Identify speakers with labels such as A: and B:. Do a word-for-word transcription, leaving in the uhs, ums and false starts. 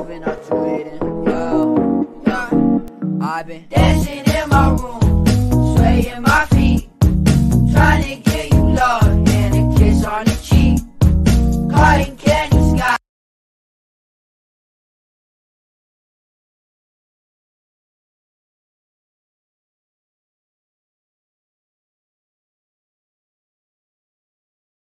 A: even up to it, yeah, yeah. I've been dancing in my room.